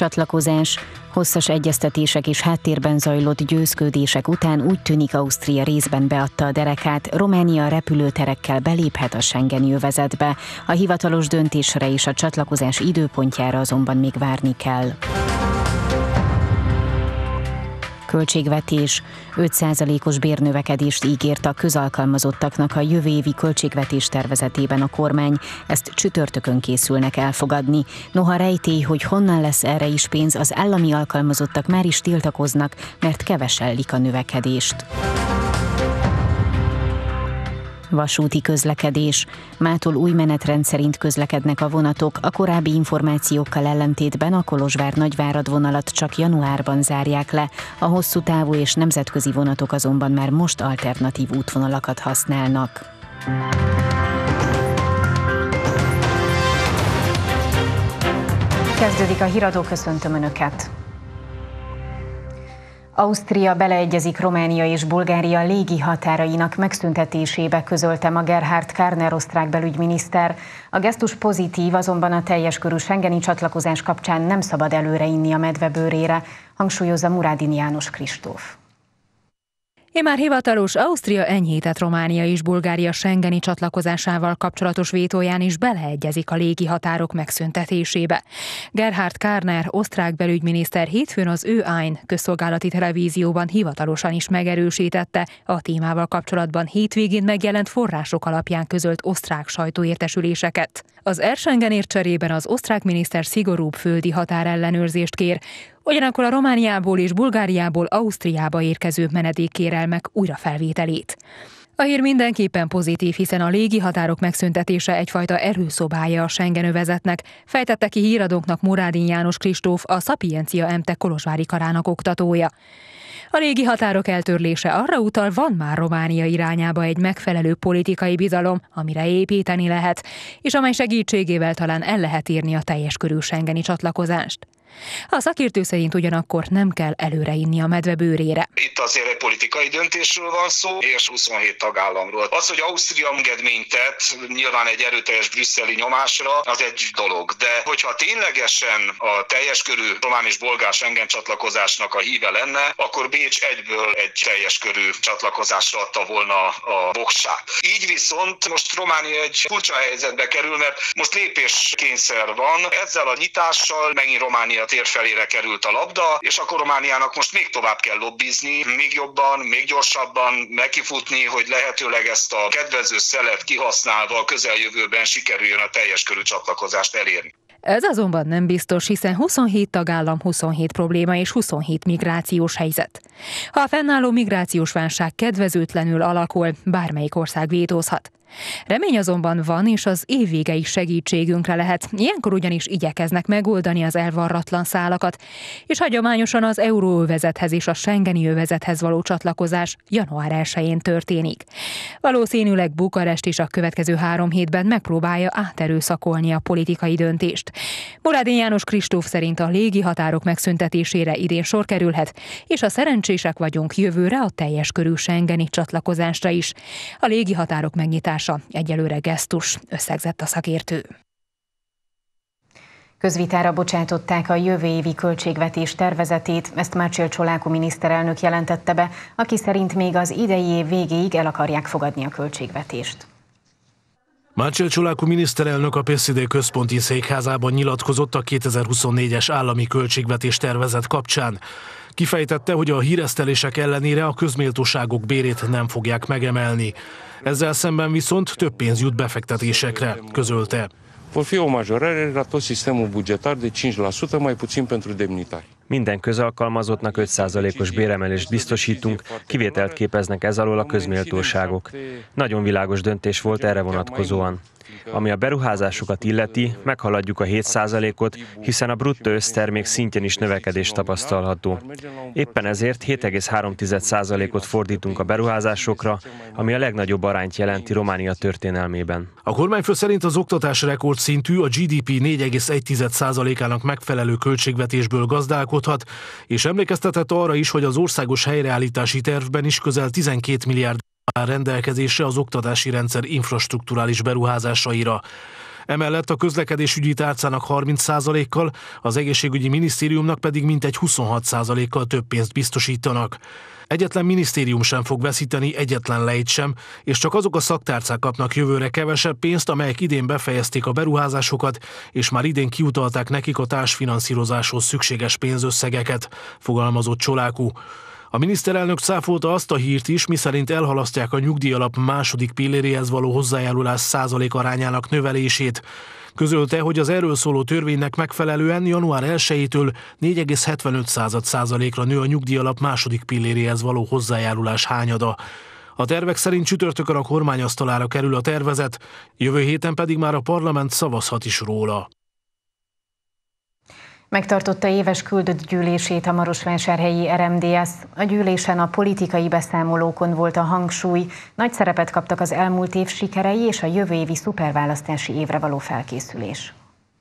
Csatlakozás. Hosszas egyeztetések és háttérben zajlott győzködések után úgy tűnik, Ausztria részben beadta a derekát, Románia repülőterekkel beléphet a schengeni övezetbe. A hivatalos döntésre és a csatlakozás időpontjára azonban még várni kell. Költségvetés. 5%-os bérnövekedést ígért a közalkalmazottaknak a jövő évi költségvetés tervezetében a kormány. Ezt csütörtökön készülnek elfogadni. Noha rejtély, hogy honnan lesz erre is pénz, az állami alkalmazottak már is tiltakoznak, mert kevesellik a növekedést. Vasúti közlekedés. Mától új menetrend szerint közlekednek a vonatok, a korábbi információkkal ellentétben a Kolozsvár-Nagyvárad vonalat csak januárban zárják le, a hosszú távú és nemzetközi vonatok azonban már most alternatív útvonalakat használnak. Kezdődik a híradó, köszöntöm Önöket! Ausztria beleegyezik Románia és Bulgária légi határainak megszüntetésébe, közölte ma Gerhard Karner osztrák belügyminiszter. A gesztus pozitív, azonban a teljes körű schengeni csatlakozás kapcsán nem szabad előre inni a medve bőrére, hangsúlyozza Murádin János Kristóf. Immár hivatalos, Ausztria enyhített Románia és Bulgária schengeni csatlakozásával kapcsolatos vétóján is beleegyezik a légi határok megszüntetésébe. Gerhard Karner osztrák belügyminiszter hétfőn az Ö1 közszolgálati televízióban hivatalosan is megerősítette a témával kapcsolatban hétvégén megjelent források alapján közölt osztrák sajtóértesüléseket. Az Schengenért cserében az osztrák miniszter szigorúbb földi határellenőrzést kér, ugyanakkor a Romániából és Bulgáriából Ausztriába érkező menedékkérelmek újrafelvételét. A hír mindenképpen pozitív, hiszen a légi határok megszüntetése egyfajta erőszobája a Schengen övezetnek, fejtette ki híradónknak Murádin János Kristóf, a Szapiencia MTech kolozsvári karának oktatója. A légi határok eltörlése arra utal, van már Románia irányába egy megfelelő politikai bizalom, amire építeni lehet, és amely segítségével talán el lehet érni a teljes körű schengeni csatlakozást. A szakértő szerint ugyanakkor nem kell előre inni a medve bőrére. Itt azért egy politikai döntésről van szó, és 27 tagállamról. Az, hogy Ausztria engedményt tett, nyilván egy erőteljes brüsszeli nyomásra, az egy dolog. De hogyha ténylegesen a teljes körű román és bolgár Schengen csatlakozásnak a híve lenne, akkor Bécs egyből egy teljes körű csatlakozásra adta volna a voksát. Így viszont most Románia egy furcsa helyzetbe kerül, mert most lépéskényszer van. Ezzel a nyitással megint Románia tér felére került a labda, és akkor Romániának most még tovább kell lobbizni, még jobban, még gyorsabban nekifutni, hogy lehetőleg ezt a kedvező szelet kihasználva a közeljövőben sikerüljön a teljes körű csatlakozást elérni. Ez azonban nem biztos, hiszen 27 tagállam, 27 probléma és 27 migrációs helyzet. Ha a fennálló migrációs válság kedvezőtlenül alakul, bármelyik ország vétózhat. Remény azonban van, és az év vége is segítségünkre lehet. Ilyenkor ugyanis igyekeznek megoldani az elvarratlan szálakat, és hagyományosan az euróövezethez és a schengeni övezethez való csatlakozás január 1-én történik. Valószínűleg Bukarest is a következő 3 hétben megpróbálja áterőszakolni a politikai döntést. Murádin János Kristóf szerint a légi határok megszüntetésére idén sor kerülhet, és ha szerencsések vagyunk, jövőre a teljes körű schengeni csatlakozásra is. A légi határok megnyitása egyelőre gesztus, összegzett a szakértő. Közvitára bocsátották a jövő évi költségvetés tervezetét, ezt Marcel Ciolacu miniszterelnök jelentette be, aki szerint még az idei év végéig el akarják fogadni a költségvetést. Marcel Ciolacu miniszterelnök a PSD központi székházában nyilatkozott a 2024-es állami költségvetés tervezet kapcsán. Kifejtette, hogy a híresztelések ellenére a közméltóságok bérét nem fogják megemelni. Ezzel szemben viszont több pénz jut befektetésekre, közölte. Vor fi o majorare la tot sistemul bugetar de 5%, mai puțin pentru demnitari. Minden közalkalmazottnak 5%-os béremelést biztosítunk, kivételt képeznek ez alól a közméltóságok. Nagyon világos döntés volt erre vonatkozóan. Ami a beruházásokat illeti, meghaladjuk a 7%-ot, hiszen a bruttó össztermék szintjén is növekedés tapasztalható. Éppen ezért 7,3%-ot fordítunk a beruházásokra, ami a legnagyobb arányt jelenti Románia történelmében. A kormányfő szerint az oktatás rekordszintű, a GDP 4,1%-ának megfelelő költségvetésből gazdálkodhat, és emlékeztetett arra is, hogy az országos helyreállítási tervben is közel 12 milliárd áll rendelkezésre az oktatási rendszer infrastrukturális beruházásaira. Emellett a közlekedésügyi tárcának 30%-kal, az egészségügyi minisztériumnak pedig mintegy 26%-kal több pénzt biztosítanak. Egyetlen minisztérium sem fog veszíteni, egyetlen lejt sem, és csak azok a szaktárcák kapnak jövőre kevesebb pénzt, amelyek idén befejezték a beruházásokat, és már idén kiutalták nekik a társfinanszírozáshoz szükséges pénzösszegeket, fogalmazott Csoláku. A miniszterelnök cáfolta azt a hírt is, miszerint elhalasztják a nyugdíjalap második pilléréhez való hozzájárulás százalék arányának növelését. Közölte, hogy az erről szóló törvénynek megfelelően január 1-től 4,75%-ra nő a nyugdíjalap második pilléréhez való hozzájárulás hányada. A tervek szerint csütörtökön a kormány asztalára kerül a tervezet, jövő héten pedig már a parlament szavazhat is róla. Megtartotta éves küldött gyűlését a marosvásárhelyi RMDSZ. A gyűlésen a politikai beszámolókon volt a hangsúly, nagy szerepet kaptak az elmúlt év sikerei és a jövő évi szuperválasztási évre való felkészülés.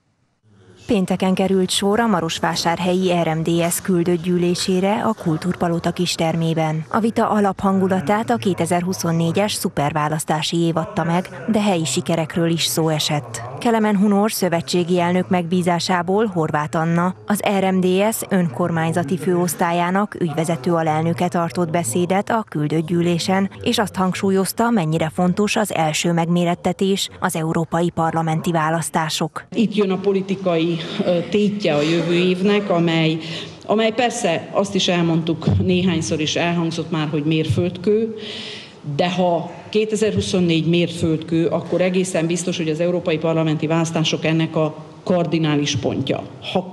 Pénteken került sor a marosvásárhelyi RMDSZ küldött gyűlésére a Kultúrpalota kistermében. A vita alaphangulatát a 2024-es szuperválasztási év adta meg, de helyi sikerekről is szó esett. Kelemen Hunor szövetségi elnök megbízásából Horváth Anna, az RMDSZ önkormányzati főosztályának ügyvezető alelnöke tartott beszédet a küldött gyűlésen, és azt hangsúlyozta, mennyire fontos az első megmérettetés, az európai parlamenti választások. Itt jön a politikai tétje a jövő évnek, amely persze azt is elmondtuk, néhányszor is elhangzott már, hogy mérföldkő, de ha 2024 mérföldkő, akkor egészen biztos, hogy az európai parlamenti választások ennek a kardinális pontja. Ha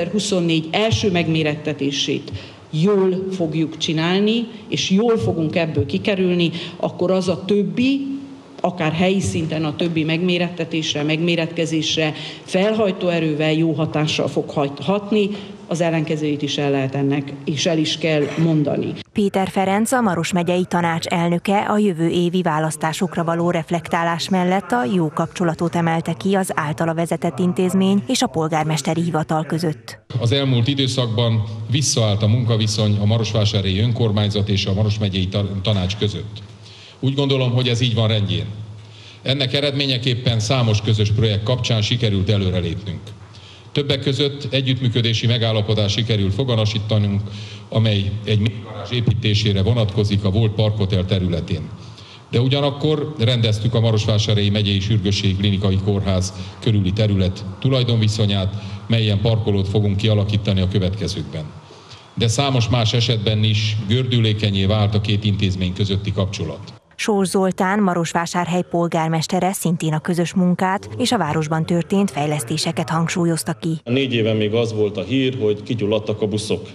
2024 első megmérettetését jól fogjuk csinálni, és jól fogunk ebből kikerülni, akkor az a többi, akár helyi szinten a többi megmérettetésre, megméretkezésre felhajtó erővel jó hatással fog hatni, az ellenkezőjét is el lehet ennek, és el is kell mondani. Péter Ferenc, a Maros megyei tanács elnöke a jövő évi választásokra való reflektálás mellett a jó kapcsolatot emelte ki az általa vezetett intézmény és a polgármesteri hivatal között. Az elmúlt időszakban visszaállt a munkaviszony a marosvásárhelyi önkormányzat és a Maros megyei tanács között. Úgy gondolom, hogy ez így van rendjén. Ennek eredményeképpen számos közös projekt kapcsán sikerült előrelépnünk. Többek között együttműködési megállapodás sikerült foganasítanunk, amely egy mélygarázs építésére vonatkozik a volt Parkhotel területén. De ugyanakkor rendeztük a Marosvásárhelyi Megyei Sürgősségi Klinikai Kórház körüli terület tulajdonviszonyát, melyen parkolót fogunk kialakítani a következőkben. De számos más esetben is gördülékenyé vált a két intézmény közötti kapcsolat. Sós Zoltán, Marosvásárhely polgármestere szintén a közös munkát és a városban történt fejlesztéseket hangsúlyozta ki. 4 éven még az volt a hír, hogy kigyulladtak a buszok.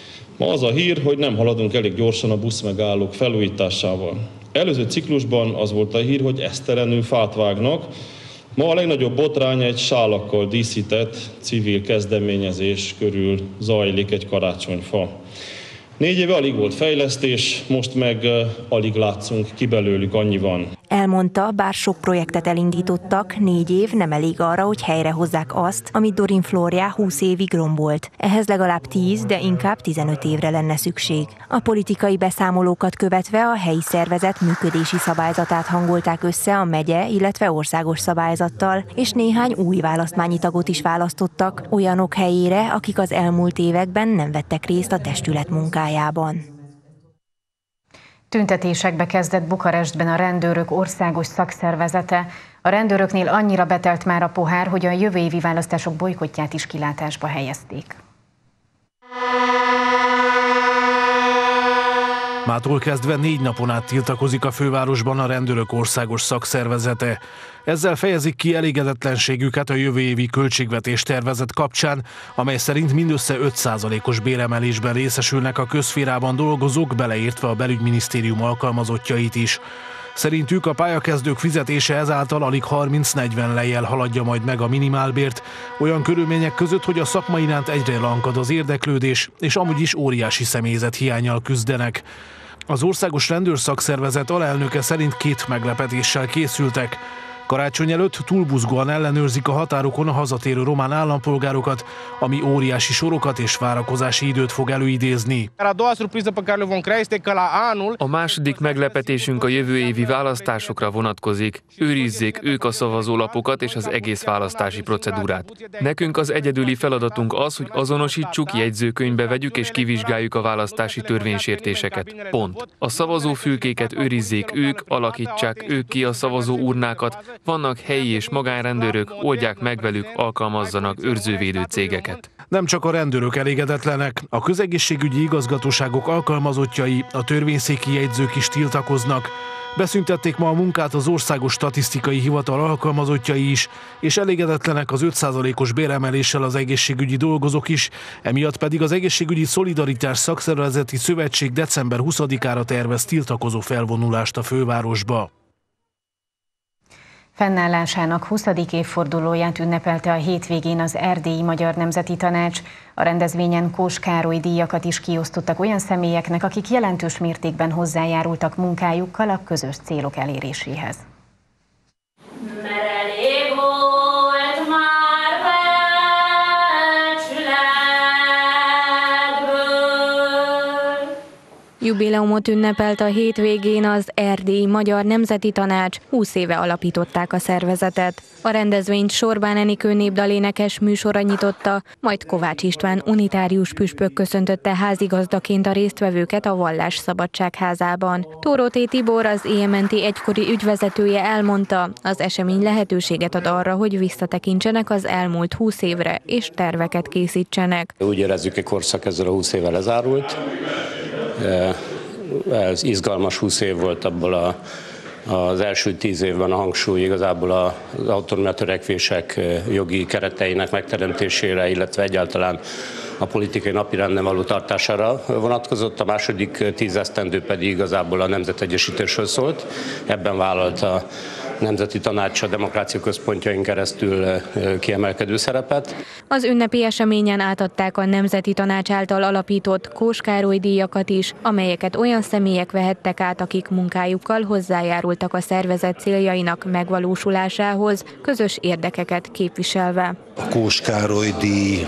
Ma az a hír, hogy nem haladunk elég gyorsan a buszmegállók felújításával. Előző ciklusban az volt a hír, hogy esztelenül fát vágnak. Ma a legnagyobb botrány egy sálakkal díszített civil kezdeményezés körül zajlik egy karácsonyfa. 4 éve alig volt fejlesztés, most meg alig látszunk ki belőlük, annyi van. Elmondta, bár sok projektet elindítottak, 4 év nem elég arra, hogy helyrehozzák azt, amit Dorin Flóriá 20 évig rombolt. Ehhez legalább 10, de inkább 15 évre lenne szükség. A politikai beszámolókat követve a helyi szervezet működési szabályzatát hangolták össze a megye, illetve országos szabályzattal, és néhány új választmányi tagot is választottak, olyanok helyére, akik az elmúlt években nem vettek részt a testület munkájában. Tüntetésekbe kezdett Bukarestben a rendőrök országos szakszervezete. A rendőröknél annyira betelt már a pohár, hogy a jövő évi választások bojkottját is kilátásba helyezték. Mától kezdve 4 napon át tiltakozik a fővárosban a rendőrök országos szakszervezete. Ezzel fejezik ki elégedetlenségüket a jövő évi költségvetés tervezet kapcsán, amely szerint mindössze 5%-os béremelésben részesülnek a közszférában dolgozók, beleértve a belügyminisztérium alkalmazottjait is. Szerintük a pályakezdők fizetése ezáltal alig 30-40 lejjel haladja majd meg a minimálbért, olyan körülmények között, hogy a szakma iránt egyre lankad az érdeklődés, és amúgy is óriási személyzet hiánnyal küzdenek. Az országos rendőrszakszervezet alelnöke szerint 2 meglepetéssel készültek. Karácsony előtt túlbuzgóan ellenőrzik a határokon a hazatérő román állampolgárokat, ami óriási sorokat és várakozási időt fog előidézni. A második meglepetésünk a jövő évi választásokra vonatkozik. Őrizzék ők a szavazólapokat és az egész választási procedúrát. Nekünk az egyedüli feladatunk az, hogy azonosítsuk, jegyzőkönyvbe vegyük és kivizsgáljuk a választási törvénysértéseket. Pont. A szavazófülkéket őrizzék ők, alakítsák ők ki a szavazóurnákat, vannak helyi és magánrendőrök, oldják meg velük, alkalmazzanak őrzővédő cégeket. Nem csak a rendőrök elégedetlenek, a közegészségügyi igazgatóságok alkalmazottjai, a törvényszéki jegyzők is tiltakoznak. Beszüntették ma a munkát az Országos Statisztikai Hivatal alkalmazottjai is, és elégedetlenek az 5%-os béremeléssel az egészségügyi dolgozók is, emiatt pedig az Egészségügyi Szolidaritás Szakszervezeti Szövetség december 20-ára tervez tiltakozó felvonulást a fővárosba. Fennállásának 20. évfordulóját ünnepelte a hétvégén az Erdélyi Magyar Nemzeti Tanács. A rendezvényen Kós Károly díjakat is kiosztottak olyan személyeknek, akik jelentős mértékben hozzájárultak munkájukkal a közös célok eléréséhez. Jubileumot ünnepelt a hétvégén az Erdélyi Magyar Nemzeti Tanács, 20 éve alapították a szervezetet. A rendezvényt Sorbán Enikő népdalénekes műsora nyitotta, majd Kovács István unitárius püspök köszöntötte házigazdaként a résztvevőket a Vallásszabadság házában. Tóróté Tibor, az EMNT egykori ügyvezetője elmondta, az esemény lehetőséget ad arra, hogy visszatekintsenek az elmúlt 20 évre és terveket készítsenek. Úgy érezzük, hogy korszak ezzel a 20 évvel lezárult. Ez izgalmas 20 év volt, abból az első 10 évben a hangsúly igazából az autonómia törekvések jogi kereteinek megteremtésére, illetve egyáltalán a politikai napirenden való tartására vonatkozott, a második 10 esztendő pedig igazából a nemzetegyesítésről szólt. Ebben vállalt a Nemzeti Tanács a Demokrácia Központjain keresztül kiemelkedő szerepet. Az ünnepi eseményen átadták a Nemzeti Tanács által alapított Kós Károly díjakat is, amelyeket olyan személyek vehettek át, akik munkájukkal hozzájárultak a szervezet céljainak megvalósulásához, közös érdekeket képviselve. A Kós Károly díj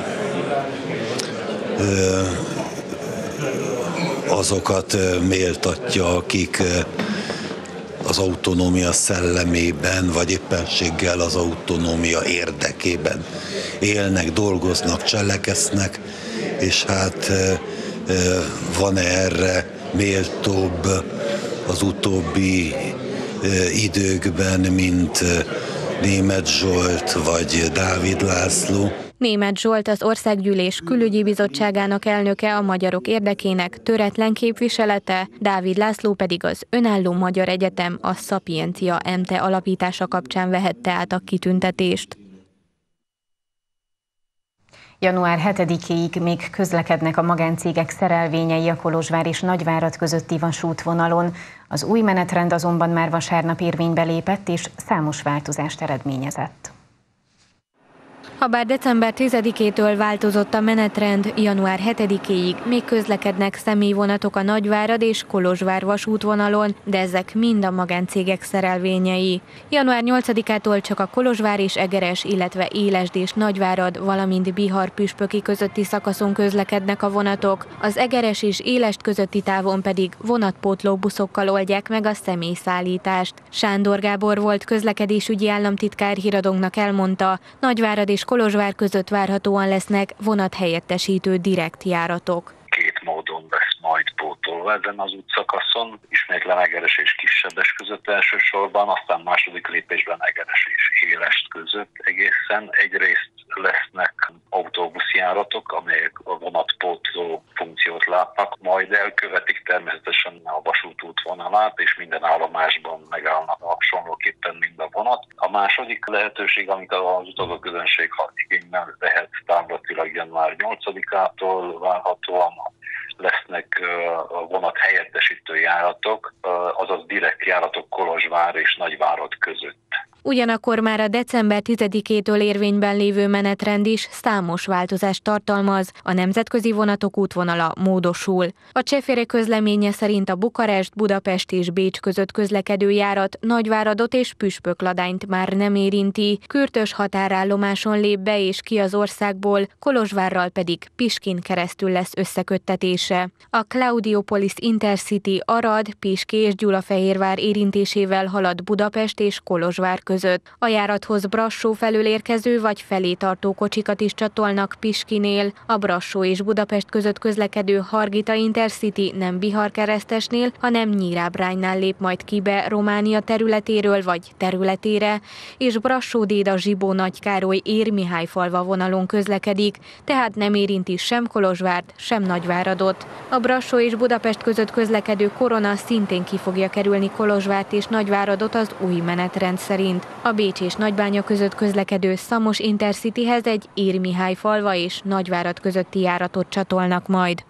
azokat méltatja, akik az autonómia szellemében, vagy éppenséggel az autonómia érdekében élnek, dolgoznak, cseleksznek, és hát van-e erre méltóbb az utóbbi időkben, mint Németh Zsolt vagy Dávid László. Németh Zsolt, az Országgyűlés Külügyi Bizottságának elnöke, a magyarok érdekének töretlen képviselete, Dávid László pedig az Önálló Magyar Egyetem, a Szapiencia MT alapítása kapcsán vehette át a kitüntetést. Január 7-ig még közlekednek a magáncégek szerelvényei a Kolozsvár és Nagyvárad közötti vasútvonalon. Az új menetrend azonban már vasárnap érvénybe lépett és számos változást eredményezett. Habár december 10-től változott a menetrend, január 7-ig még közlekednek személyvonatok a Nagyvárad és Kolozsvár vasútvonalon, de ezek mind a magáncégek szerelvényei. Január 8-ától csak a Kolozsvár és Egeres, illetve Élesd és Nagyvárad, valamint Bihar-Püspöki közötti szakaszon közlekednek a vonatok, az Egeres és Élesd közötti távon pedig vonatpótló buszokkal oldják meg a személyszállítást. Sándor Gábor volt közlekedésügyi államtitkár híradónknak elmondta, Nagyvárad és Kolozsvár között várhatóan lesznek vonathelyettesítő direkt járatok. Két módon lesz majd pótolva ezen az útszakaszon, ismétlen Egeres és Kisebbes között elsősorban, aztán második lépésben Egeres és Élesd között egészen. Egyrészt lesznek autóbuszjáratok, amelyek a vonatpótló funkciót látnak, majd elkövetik természetesen a vasút útvonalát, és minden állomásban megállnak hasonlóképpen mind a vonat. A második lehetőség, amit az utazóközönség igényben vehet távlatilag január 8-ától várhatóan, lesznek vonat helyettesítő járatok, azaz direkt járatok Kolozsvár és Nagyvárad között. Ugyanakkor már a december 10-től érvényben lévő menetrend is számos változást tartalmaz, a nemzetközi vonatok útvonala módosul. A CEFERE közleménye szerint a Bukarest, Budapest és Bécs között közlekedő járat Nagyváradot és Püspökladányt már nem érinti, Kürtös határállomáson lép be és ki az országból, Kolozsvárral pedig Piskin keresztül lesz összeköttetése. A Claudiopolis Intercity Arad, Piski és Gyulafehérvár érintésével halad Budapest és Kolozsvár között. A járathoz Brassó felől érkező vagy felé tartó kocsikat is csatolnak Piskinél. A Brassó és Budapest között közlekedő Hargita Intercity nem Bihar-Keresztesnél, hanem Nyírábránynál lép majd ki be Románia területéről vagy területére, és Brassó-Déda-Zsibó-Nagykároly-Érmihályfalva vonalon közlekedik, tehát nem érinti sem Kolozsvárt, sem Nagyváradot. A Brassó és Budapest között közlekedő Korona szintén ki fogja kerülni Kolozsvárt és Nagyváradot az új menetrend szerint. A Bécs és Nagybánya között közlekedő Szamos Intercityhez egy Érmihályfalva és Nagyvárad közötti járatot csatolnak majd.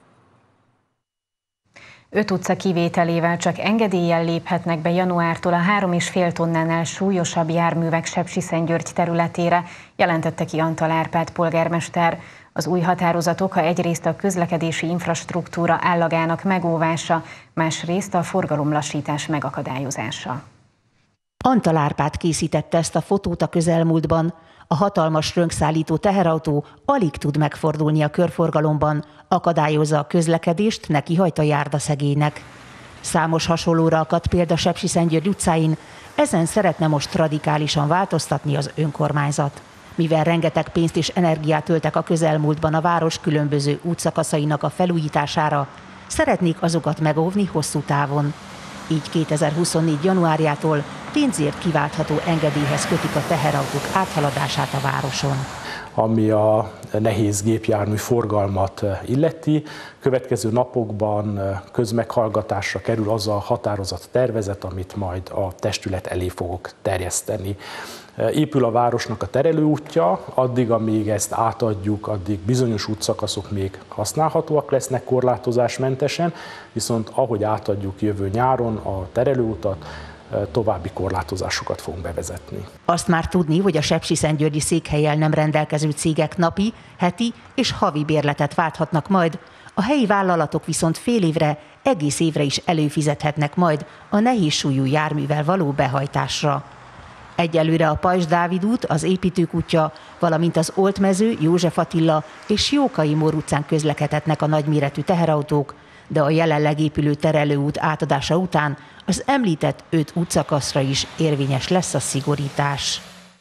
5 utca kivételével csak engedéllyel léphetnek be januártól a 3,5 tonnánál súlyosabb járművek Sepsiszentgyörgy területére, jelentette ki Antal Árpád polgármester. Az új határozatok egyrészt a közlekedési infrastruktúra állagának megóvása, másrészt a forgalomlassítás megakadályozása. Antal Árpád készítette ezt a fotót a közelmúltban. A hatalmas rönkszállító teherautó alig tud megfordulni a körforgalomban, akadályozza a közlekedést, neki hajt a járdaszegélynek. Számos hasonlóra akadt példa Sepsiszentgyörgy utcáin, ezen szeretne most radikálisan változtatni az önkormányzat. Mivel rengeteg pénzt és energiát öltek a közelmúltban a város különböző útszakaszainak a felújítására, szeretnék azokat megóvni hosszú távon. Így 2024. januárjától pénzért kiváltható engedélyhez kötik a teherautók áthaladását a városon. Ami a nehéz gépjármű forgalmat illeti, következő napokban közmeghallgatásra kerül az a határozat tervezet, amit majd a testület elé fogok terjeszteni. Épül a városnak a terelőútja, addig, amíg ezt átadjuk, addig bizonyos útszakaszok még használhatóak lesznek korlátozásmentesen, viszont ahogy átadjuk jövő nyáron a terelőutat, további korlátozásokat fogunk bevezetni. Azt már tudni, hogy a sepsiszentgyörgyi székhellyel nem rendelkező cégek napi, heti és havi bérletet válthatnak majd, a helyi vállalatok viszont fél évre, egész évre is előfizethetnek majd a nehéz súlyú járművel való behajtásra. Egyelőre a Pajzs Dávid út, az Építők útja, valamint az Oltmező, József Attila és Jókai Mór utcán közlekedhetnek a nagyméretű teherautók, de a jelenleg épülő terelőút átadása után az említett 5 útszakaszra is érvényes lesz a szigorítás.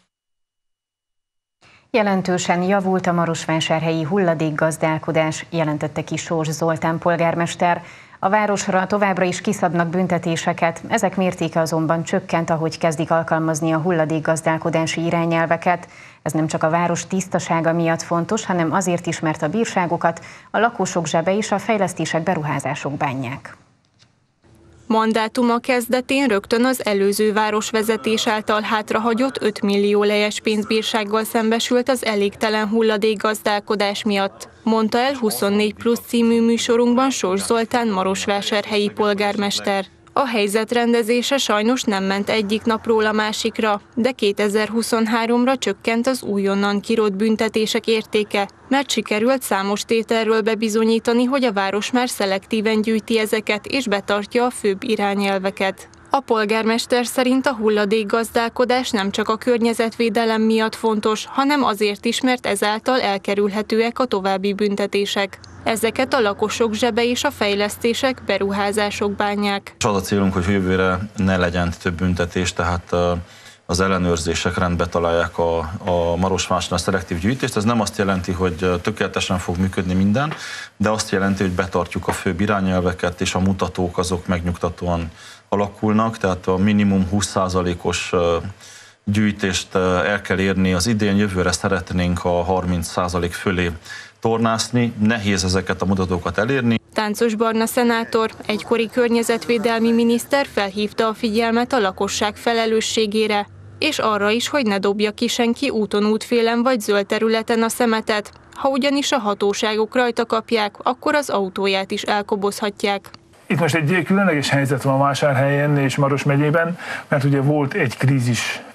Jelentősen javult a marosvásárhelyi hulladékgazdálkodás, jelentette ki Sós Zoltán polgármester. A városra továbbra is kiszabnak büntetéseket, ezek mértéke azonban csökkent, ahogy kezdik alkalmazni a hulladékgazdálkodási irányelveket. Ez nem csak a város tisztasága miatt fontos, hanem azért is, mert a bírságokat a lakosok zsebe és a fejlesztések, beruházások bánják. Mandátuma kezdetén rögtön az előző városvezetés által hátrahagyott 5 millió lejes pénzbírsággal szembesült az elégtelen hulladékgazdálkodás miatt, mondta el 24+ című műsorunkban Sós Zoltán marosvásárhelyi polgármester. A helyzet rendezése sajnos nem ment egyik napról a másikra, de 2023-ra csökkent az újonnan kirótt büntetések értéke, mert sikerült számos tételről bebizonyítani, hogy a város már szelektíven gyűjti ezeket és betartja a főbb irányelveket. A polgármester szerint a hulladékgazdálkodás nem csak a környezetvédelem miatt fontos, hanem azért is, mert ezáltal elkerülhetőek a további büntetések. Ezeket a lakosok zsebe és a fejlesztések, beruházások bánják. Az a célunk, hogy jövőre ne legyen több büntetés, tehát az ellenőrzések rendbe találják a Marosvásárhelyen a szelektív gyűjtést. Ez nem azt jelenti, hogy tökéletesen fog működni minden, de azt jelenti, hogy betartjuk a főbb irányelveket, és a mutatók azok megnyugtatóan alakulnak, tehát a minimum 20%-os gyűjtést el kell érni az idén, jövőre szeretnénk a 30% fölé tornászni, nehéz ezeket a mutatókat elérni. Táncos Barna szenátor, egykori környezetvédelmi miniszter felhívta a figyelmet a lakosság felelősségére, és arra is, hogy ne dobja ki senki úton, útfélen vagy zöld területen a szemetet. Ha ugyanis a hatóságok rajta kapják, akkor az autóját is elkobozhatják. Itt most egy különleges helyzet van Vásárhelyen és Maros megyében, mert ugye volt egy krízis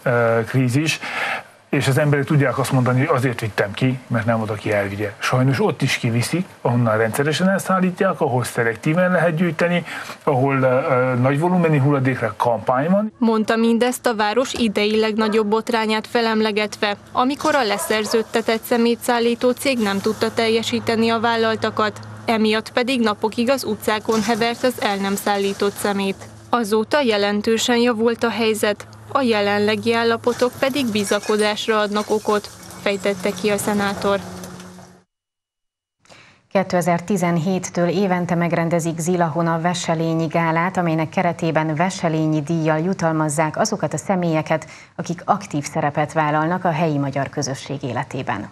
krízis, és az emberek tudják azt mondani, hogy azért vittem ki, mert nem volt, aki elvigye. Sajnos ott is kiviszik, ahonnan rendszeresen elszállítják, ahol szelektíven lehet gyűjteni, ahol nagy volumenű hulladékra kampány van. Mondta mindezt a város idei legnagyobb botrányát felemlegetve, amikor a leszerződtetett szemétszállító cég nem tudta teljesíteni a vállaltakat, emiatt pedig napokig az utcákon hevert az el nem szállított szemét. Azóta jelentősen javult a helyzet, a jelenlegi állapotok pedig bizakodásra adnak okot, fejtette ki a szenátor. 2017-től évente megrendezik Zilahon a Veselényi Gálát, amelynek keretében Veselényi díjjal jutalmazzák azokat a személyeket, akik aktív szerepet vállalnak a helyi magyar közösség életében.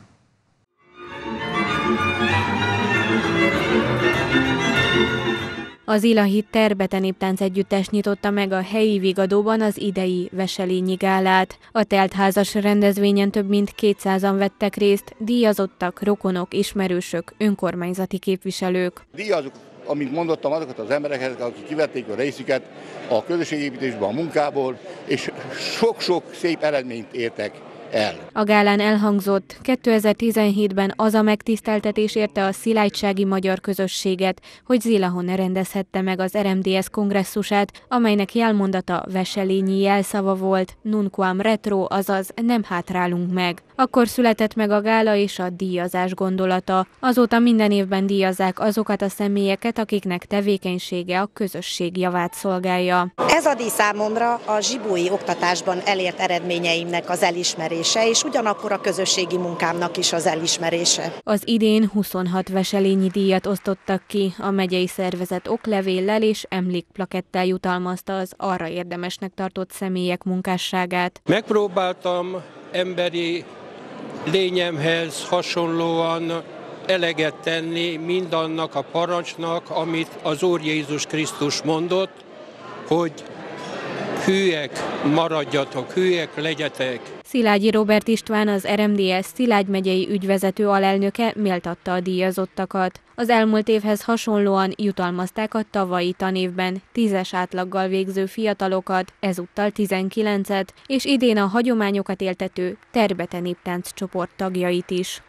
Az Ilahit Terbete Néptánc Együttes nyitotta meg a helyi Vigadóban az idei Veselényi Gálát. A teltházas rendezvényen több mint 200-an vettek részt, díjazottak, rokonok, ismerősök, önkormányzati képviselők. Díjazok, amit mondottam, azokat az embereket, akik kivették a részüket a közösségépítésben, a munkából, és sok-sok szép eredményt értek el. A gálán elhangzott, 2017-ben az a megtiszteltetés érte a szilágysági magyar közösséget, hogy Zilahon rendezhette meg az RMDSZ kongresszusát, amelynek jelmondata veselényi jelszava volt, nunquam retro, azaz nem hátrálunk meg. Akkor született meg a gála és a díjazás gondolata. Azóta minden évben díjazzák azokat a személyeket, akiknek tevékenysége a közösség javát szolgálja. Ez a díj számomra a zsibói oktatásban elért eredményeimnek az elismerése, és ugyanakkor a közösségi munkámnak is az elismerése. Az idén 26 veselényi díjat osztottak ki, a megyei szervezet oklevéllel és emlékplakettel jutalmazta az arra érdemesnek tartott személyek munkásságát. Megpróbáltam emberi lényemhez hasonlóan eleget tenni mindannak a parancsnak, amit az Úr Jézus Krisztus mondott, hogy hűek maradjatok, hűek legyetek. Szilágyi Róbert István, az RMDSZ Szilágy megyei ügyvezető alelnöke méltatta a díjazottakat. Az elmúlt évhez hasonlóan jutalmazták a tavalyi tanévben 10-es átlaggal végző fiatalokat, ezúttal 19-et, és idén a hagyományokat éltető Terbete Néptánc csoport tagjait is.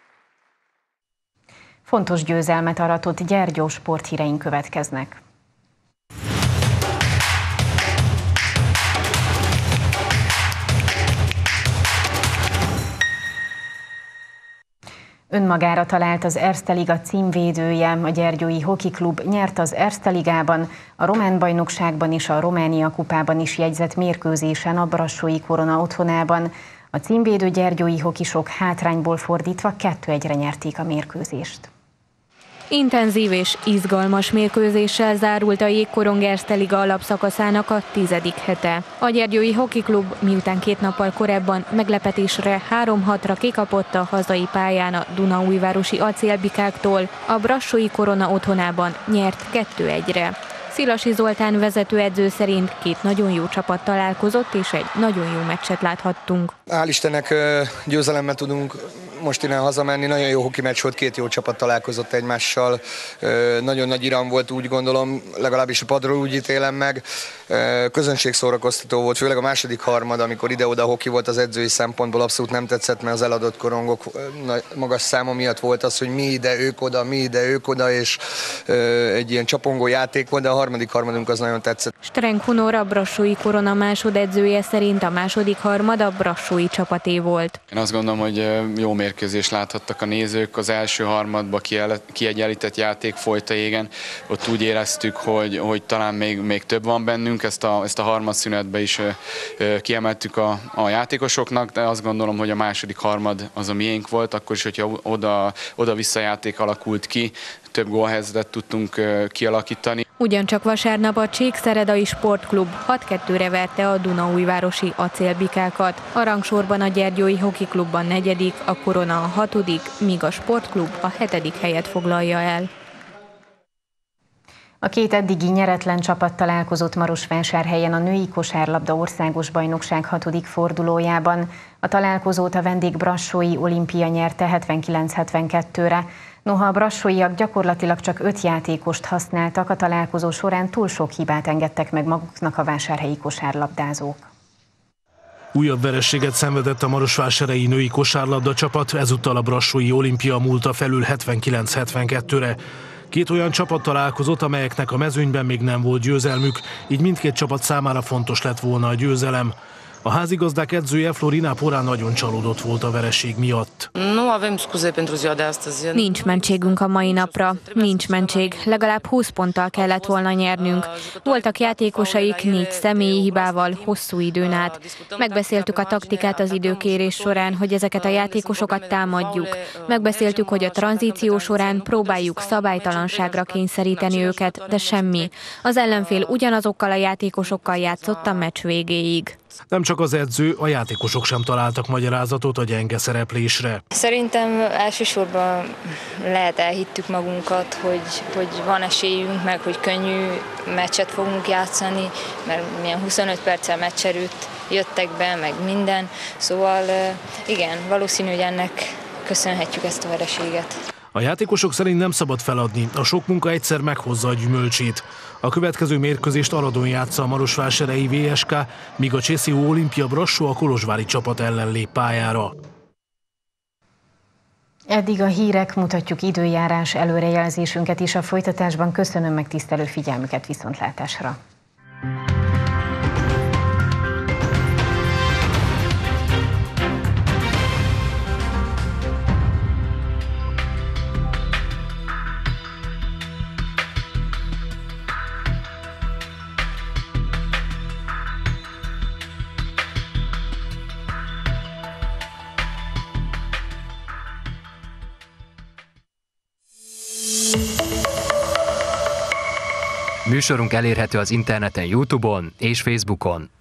Fontos győzelmet aratott Gyergyó sporthíreink következnek. Önmagára talált az Erste Liga címvédője, a Gyergyói Hoki Klub nyert az Erste Ligában, a román bajnokságban és a Románia kupában is jegyzett mérkőzésen a Brassói Korona otthonában. A címvédő gyergyói hokisok hátrányból fordítva 2-1-re nyerték a mérkőzést. Intenzív és izgalmas mérkőzéssel zárult a Jégkorong Erste Liga alapszakaszának a 10. hete. A Gyergyói Hoki Klub miután 2 nappal korábban meglepetésre 3-6-ra kikapott a hazai pályán a Dunaújvárosi acélbikáktól, a Brassói Korona otthonában nyert 2-1-re. Szilasi Zoltán vezetőedző szerint 2 nagyon jó csapat találkozott, és egy nagyon jó meccset láthattunk. Hál' Istennek győzelemmel tudunk most innen hazamenni, nagyon jó hoki meccs volt, 2 jó csapat találkozott egymással, nagyon nagy iram volt, úgy gondolom, legalábbis a padról úgy ítélem meg, közönségszórakoztató volt, főleg a második harmad, amikor ide-oda hoki volt az edzői szempontból, abszolút nem tetszett, mert az eladott korongok magas száma miatt volt az, hogy mi ide, ők oda, és egy ilyen csapongó játék volt, de a harmadik harmadunk az nagyon tetszett. Strenk Hunor, a Brassói Korona másodedzője szerint a második harmad a brassói csapaté volt. Én azt gondolom, hogy jó mérkőzést láthattak a nézők. Az első harmadban kiegyenlített játék folyt a jégen. Ott úgy éreztük, hogy talán még több van bennünk. Ezt a harmadszünetben is kiemeltük a játékosoknak, de azt gondolom, hogy a második harmad az a miénk volt, akkor is, hogyha oda-vissza játék alakult ki, több gólhelyzetet tudtunk kialakítani. Ugyancsak vasárnap a Csíkszeredai Sportklub 6-2-re verte a Dunaújvárosi acélbikákat. A rangsorban a Gyergyói Hoki Klubban 4., a Korona a 6., míg a Sportklub a 7. helyet foglalja el. A 2 eddigi nyeretlen csapat találkozott Marosvásárhelyen a női kosárlabda országos bajnokság 6. fordulójában. A találkozót a vendég brassói Olimpia nyerte 79-72-re. Noha a brassóiak gyakorlatilag csak 5 játékost használtak, a találkozó során túl sok hibát engedtek meg maguknak a vásárhelyi kosárlabdázók. Újabb vereséget szenvedett a marosvásárhelyi női kosárlabda csapat, ezúttal a brassói Olimpia múlta felül 79-72-re. Két olyan csapat találkozott, amelyeknek a mezőnyben még nem volt győzelmük, így mindkét csapat számára fontos lett volna a győzelem. A házigazdák edzője Florina Porán nagyon csalódott volt a vereség miatt. Nincs mentségünk a mai napra. Nincs mentség. Legalább 20 ponttal kellett volna nyernünk. Voltak játékosaik 4 személyi hibával hosszú időn át. Megbeszéltük a taktikát az időkérés során, hogy ezeket a játékosokat támadjuk. Megbeszéltük, hogy a tranzíció során próbáljuk szabálytalanságra kényszeríteni őket, de semmi. Az ellenfél ugyanazokkal a játékosokkal játszott a meccs végéig. Nem csak az edző, a játékosok sem találtak magyarázatot a gyenge szereplésre. Szerintem elsősorban lehet elhittük magunkat, hogy van esélyünk, meg hogy könnyű meccset fogunk játszani, mert milyen 25 perccel meccserőt jöttek be, meg minden. Szóval igen, valószínű, hogy ennek köszönhetjük ezt a vereséget. A játékosok szerint nem szabad feladni, a sok munka egyszer meghozza a gyümölcsét. A következő mérkőzést Aradon játsza a marosvásárhelyi VSK, míg a CSU Olimpia Brassó a kolozsvári csapat ellen lép pályára. Eddig a hírek, mutatjuk időjárás előrejelzésünket is a folytatásban. Köszönöm megtisztelő figyelmüket, viszontlátásra! Műsorunk elérhető az interneten, YouTube-on és Facebookon.